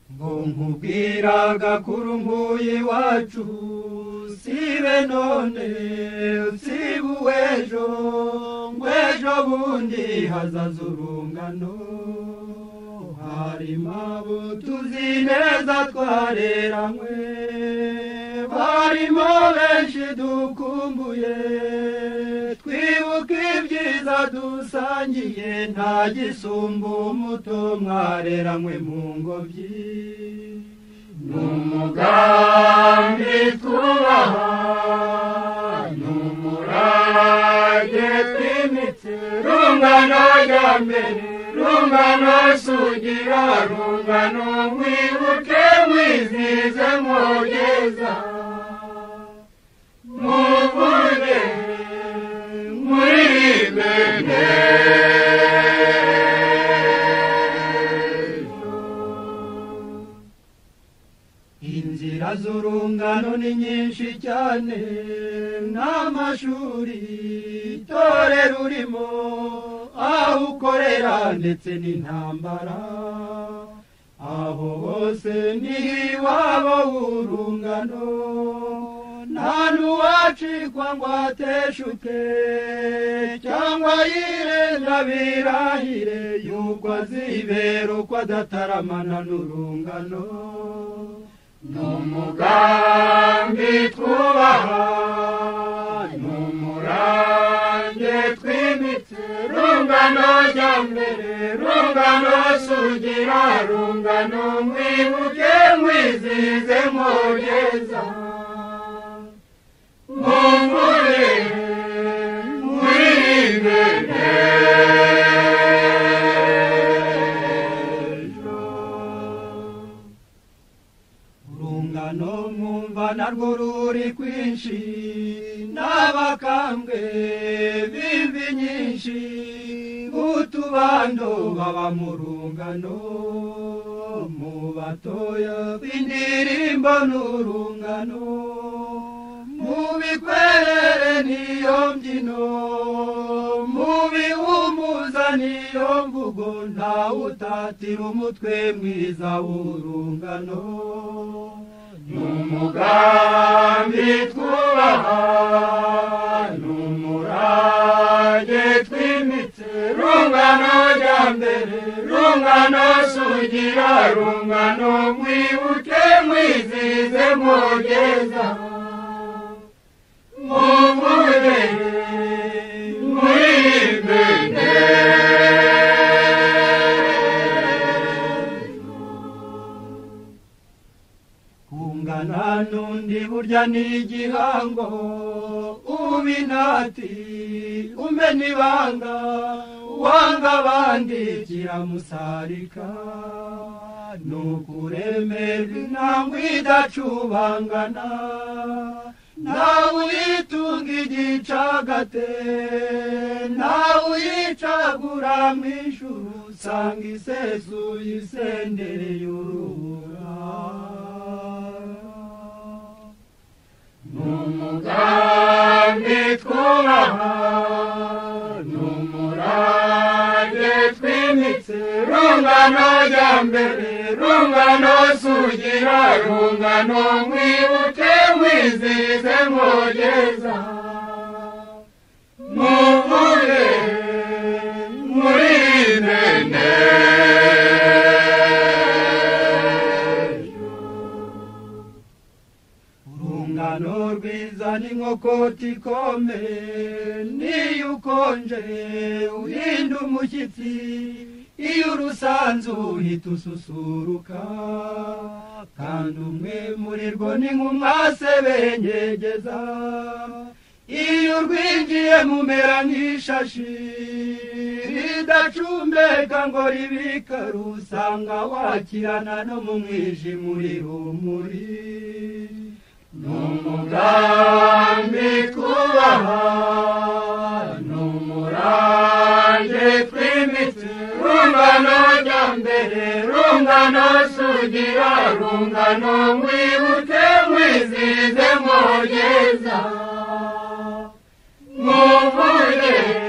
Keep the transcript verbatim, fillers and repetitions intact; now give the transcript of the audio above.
ngo nkubwiraga kuri nkuye iwacu sibe none sibe uw'ejo ngo ejo bundi hazaza urungano harimo abo tuzi neza twareranywe barimo benshi dukumbuye twibuka ibyiza dusangiye nta gisumba umuto mwareranywe mu ngobyi n'umugambi twubaha n'umurage twimitse rungano rya mbere rungano sugira rungano mwibuke mwizize mugeza muvuge muririmbe inzira z'urungano ni nyinshi cyane n'amashuri itorero urimo aho ukorera ndetse n'intambara aho hose ni iwabo w'urungano nta n'uwacikwa ngo ateshuke cyangwa yirenga birahire yuko azibera uko adataramana n'urungano n'umugambi twubaha n'umurange twimitse rungano rya mbere rungano sugira rungano mwibuke mwizize mugeza mumvure muririmbe urungano mwumva narwo ruri kwinshi n'abakambwe b'imvi nyinshi utubando baba mu rungano mu batoya b'indirimbo n'urungano mu bikwerere niyo mbyino mu bihumuza niyo mvugo ntawutatira umutwe mwiza w'urungano n'umugambi twubaha n'umurage twimitse rungano rya mbere rungano sugira rungano mwibuke mwizize mugeza muvuge muririmbe kungana n'undi burya ni igihango ubinati umena ibanga wanga abandi kiramusarika nukuremerwa intambwe idacubangana nawe uyitunga igicagate nawe uyicagura mu ijuru usanga isesuye isendereye urubura n'umugambi twubaha n'umurage twimitse rungano rya mbere rungano sugira rungano mwibuke mwizize mugeza muvuge muririmbe urungano rwiza n'inkokoti ikome niyo ukonje uhinda umushyitsi iyo urusanzu uhita ususuruka kandi umwe muri rwo ni nk'umwase benyegeza iyo urwinjiye mumera nk'ishashi ridacumbeka ngo ribika rusanga wakirana no mu mwijima uri rumuri n'umugambi twubaha n'umurange twimitse rungano rya mbere rungano sugira rungano mwibuke mwizize mugeza muvuge